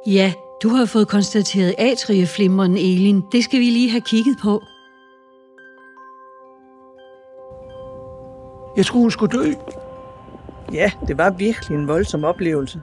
Ja, du har fået konstateret atrieflimren, Elin. Det skal vi lige have kigget på. Jeg tror, hun skulle dø. Ja, det var virkelig en voldsom oplevelse.